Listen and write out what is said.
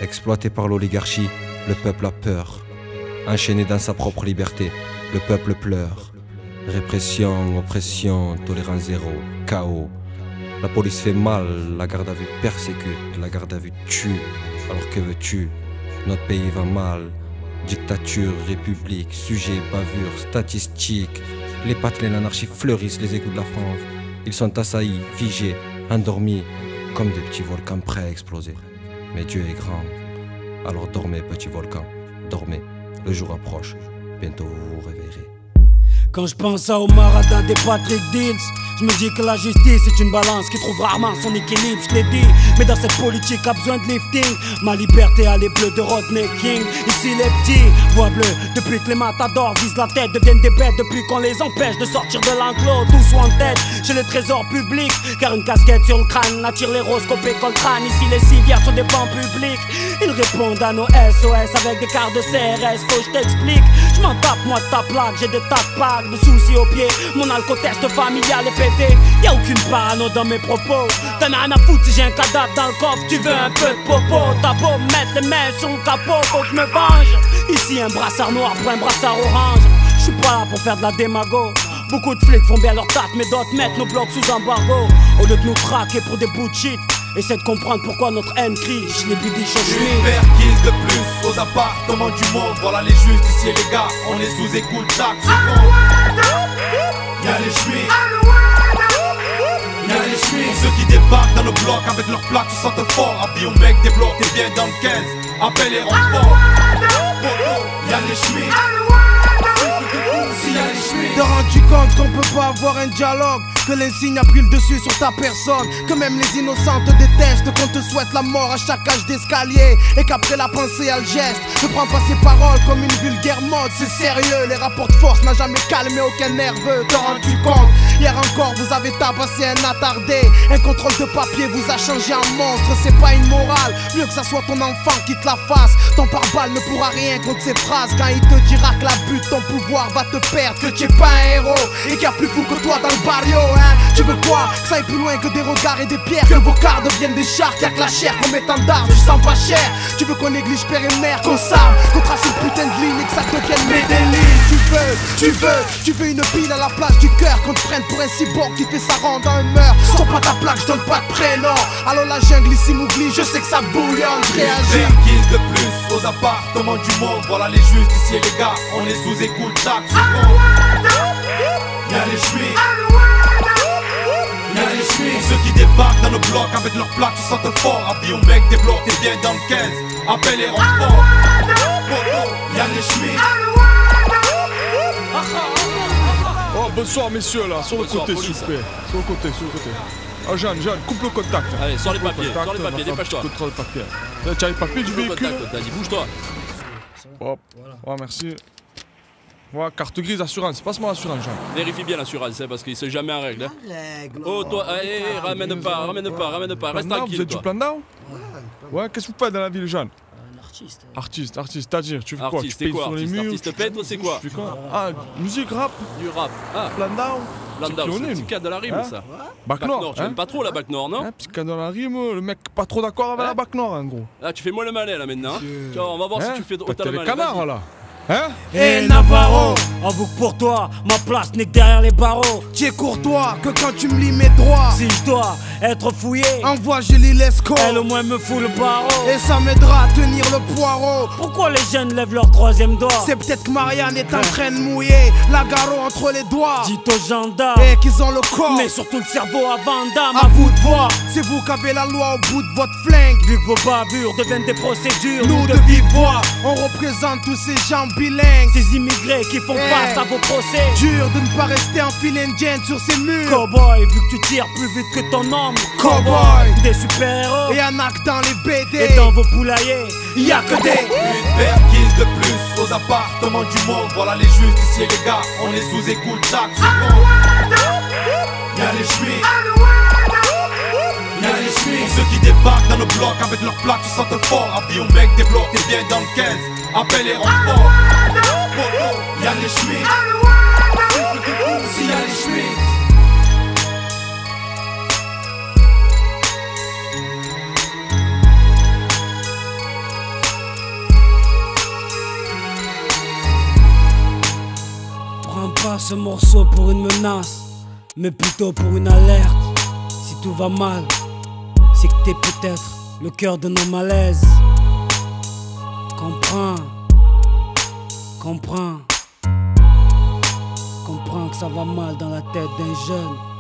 Exploité par l'oligarchie, le peuple a peur. Enchaîné dans sa propre liberté, le peuple pleure. Répression, oppression, tolérance zéro, chaos. La police fait mal, la garde à vue persécute, la garde à vue tue. Alors que veux-tu? Notre pays va mal. Dictature, république, sujet, bavure, statistique. Les pattes, l'anarchie fleurissent les égouts de la France. Ils sont assaillis, figés, endormis, comme des petits volcans prêts à exploser. Mais Dieu est grand. Alors dormez, petits volcans, dormez. Le jour approche, bientôt vous vous réveillerez. Quand je pense à Omarada des Patrick Dills, je me dis que la justice est une balance qui trouve rarement son équilibre, je l'ai dit. Mais dans cette politique a besoin de lifting. Ma liberté a les bleus de Rodney King. Ici les petits, voix bleus, depuis que les matadors visent la tête, deviennent des bêtes depuis qu'on les empêche de sortir de l'enclos. Tous en tête, chez le trésor public, car une casquette sur le crâne attire les roses copées contre le crâne. Ici les civières sont des bancs publics. Ils répondent à nos SOS avec des cartes de CRS, faut que je t'explique. Je m'en tape moi de ta plaque, j'ai des tas de packs de soucis aux pieds. Mon alcotest familial est pété. Y'a aucune parano dans mes propos. T'en as rien à foutre si j'ai un cadavre dans le coffre. Tu veux un peu de popo, t'as beau mettre les mains sur le capot, faut que je me venge. Ici un brassard noir pour un brassard orange. Je suis pas là pour faire de la démago. Beaucoup de flics font bien leur taf, mais d'autres mettent nos blocs sous embargo. Au lieu de nous traquer pour des bouts de shit, essaie de comprendre pourquoi notre haine crie. Je l'ai dit, Une perquise de plus aux appartements du monde. Voilà les justiciers les gars, on les sous-écoute chaque seconde. Y'a les chemins, y'a les chemins. Ceux qui débarquent dans nos blocs avec leurs plaques se sentent forts. Avis au mec des blocs, t'es bien dans le 15. Appelle les renforts. Y'a les chemins. T'as rendu compte qu'on peut pas avoir un dialogue, que l'insigne a pris le dessus sur ta personne, que même les innocents te détestent, qu'on te souhaite la mort à chaque âge d'escalier, et qu'après la pensée à le geste, ne prends pas ces paroles comme une vulgaire mode, c'est sérieux. Les rapports de force n'a jamais calmé aucun nerveux. T'as rendu compte, hier encore vous avez tabassé un attardé, un contrôle de papier vous a changé en monstre. C'est pas une morale, mieux que ça soit ton enfant qui te la fasse. Ton pare-balles ne pourra rien contre ces phrases quand il te dira que la butte ton pouvoir va te perdre, que tu es pas un héros et qu'il y a plus fou que toi dans le barrio, hein. Tu veux quoi? Que ça aille plus loin que des regards et des pierres, que vos quarts deviennent des chars, qu'il y a que la chair qu'on met en d'armes, je sens pas cher. Tu veux qu'on néglige père et mère, qu'on s'arme, qu'on trace une putain de ligne et que ça devienne mes délires. Tu veux une pile à la place du cœur, qu'on te prenne pour un cyborg qui fait sa ronde dans un meurtre. Sors pas ta plaque, je donne pas de prénom. Alors la jungle ici m'oublie, je sais que ça bouillonne, je réagis. Une perquise de plus aux appartements du monde. Voilà les justiciers les gars, on les sous-écoute chaque seconde. Y'a les chemins, y'a les chemins. Ceux qui débarquent dans nos blocs avec leurs plaques se sentent forts. Avis au mec des blocs, t'es bien dans le 15. Appelle les renforts. Y'a les chemins. Oh bonsoir messieurs là, sur le côté s'il vous plaît. Sur le côté. Oh Jeanne, coupe le contact. Allez, sors les papiers, dépêche-toi. Contrôle le papier. Tu as les papiers du véhicule? Vas-y, bouge-toi. Hop, ouais merci. Ouais, carte grise, assurance, passe-moi l'assurance Jeanne. Vérifie bien l'assurance, hein, parce qu'il s'est jamais en règle. Hein. Oh toi, ramène pas, reste tranquille. Vous êtes du plan down? Ouais, qu'est-ce que vous faites dans la ville Jeanne? Artiste, c'est-à-dire, tu fais quoi? Tu peins sur les murs? Artiste peintre, c'est quoi? Tu fais quoi? Ah, musique, rap? Du rap. Ah, plan down? c'est le petit cadre de la rime, ça. Bac Nord, tu aimes pas trop la Bac Nord, non? Petit cadre de la rime, le mec pas trop d'accord avec la Bac Nord, en gros. Ah, tu fais moins le malin, là, maintenant. Tiens, on va voir si tu fais autant le malin. T'as les canards, là. Hein? Eh Navarro, avoue que pour toi, ma place n'est que derrière les barreaux. Tu es courtois que quand tu me lis mes droits. Si je dois être fouillé, envoie Julie Lescaut, elle au moins me fout le barreau. Et ça m'aidera à tenir le poireau. Pourquoi les jeunes lèvent leur troisième doigt? C'est peut-être que Marianne est en train de mouiller la garrot entre les doigts. Dites aux gendarmes et qu'ils ont le corps, mais surtout le cerveau à Vandame. À vous de voir, c'est vous qui avez la loi au bout de votre flingue. Vu que vos bavures deviennent des procédures, nous de vive voix, on représente tous ces gens bilingues, ces immigrés qui font face à vos procès. Dur de ne pas rester en file indienne sur ces murs. Cowboy, vu que tu tires plus vite que ton ombre. Cowboy, des super-héros. Et un acte dans les BD. Et dans vos poulaillers, y'a que des. Une perquise de plus aux appartements du monde. Voilà les justiciers les gars, on les sous-écoute chaque seconde. Y'a les chemins, y'a les chemins. Ceux qui débarquent dans nos blocs avec leurs plaques se sentent forts. Avis au mec des blocs, t'es bien dans le 15. Appelle les renforts. Y'a les chemins, si y'a les chemins. pas ce morceau pour une menace, mais plutôt pour une alerte. Si tout va mal, c'est que t'es peut-être le cœur de nos malaises. Comprends, comprends, comprends que ça va mal dans la tête d'un jeune.